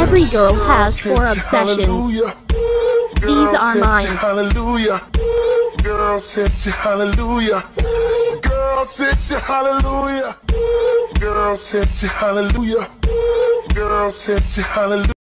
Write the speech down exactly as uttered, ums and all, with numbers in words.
Every girl has four obsessions. These are mine. Hallelujah. Girl, said you hallelujah. Girl, said you hallelujah. Girl, said you hallelujah. Girl, said you hallelujah.